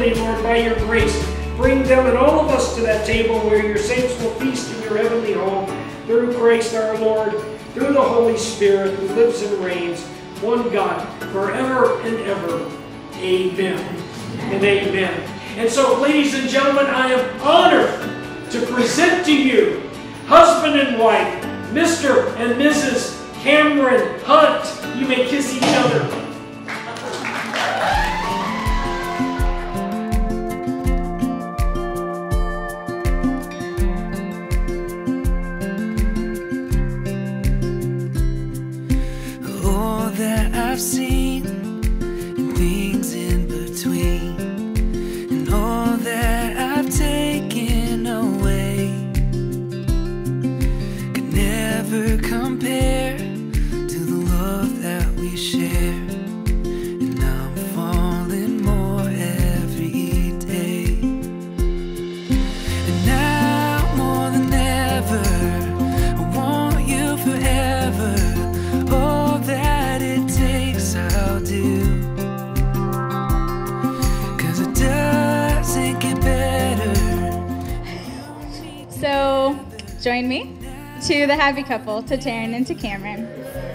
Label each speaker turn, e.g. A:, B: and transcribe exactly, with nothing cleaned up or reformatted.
A: continually, Lord, by your grace, bring them and all of us to that table where your saints will feast in your heavenly home, through Christ our Lord, through the Holy Spirit who lives and reigns, one God, forever and ever. Amen and amen. And so, ladies and gentlemen, I am honored to present to you husband and wife, Mister and Missus Cameron Hunt. You may kiss each other.
B: I've seen and things in between, and all that I've taken away can never compare to the love that we share. And I'm falling more every day, and now more than ever I want you forever. All that it takes I'll do, 'cause it doesn't get better.
C: So join me to the happy couple, to Taryn and to Cameron.